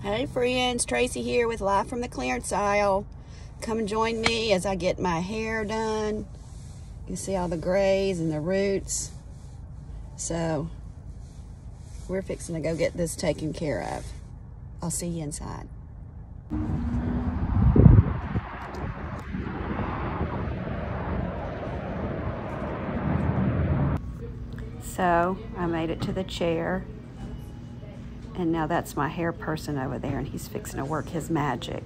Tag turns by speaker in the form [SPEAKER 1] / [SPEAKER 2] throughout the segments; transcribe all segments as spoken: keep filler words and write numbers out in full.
[SPEAKER 1] Hey friends, Tracy here with Live from the Clearance Aisle. Come and join me as I get my hair done. You see all the grays and the roots. So we're fixing to go get this taken care of. I'll see you inside. So I made it to the chair. And now that's my hair person over there, and he's fixing to work his magic.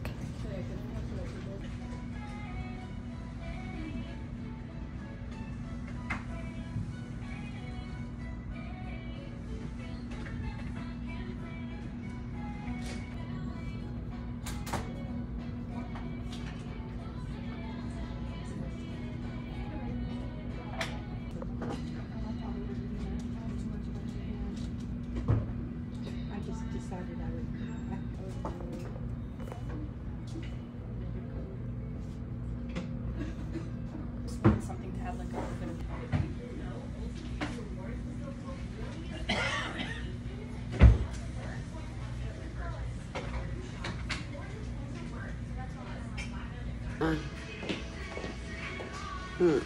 [SPEAKER 2] Something to add like a little bit of
[SPEAKER 1] Uh. Hmm.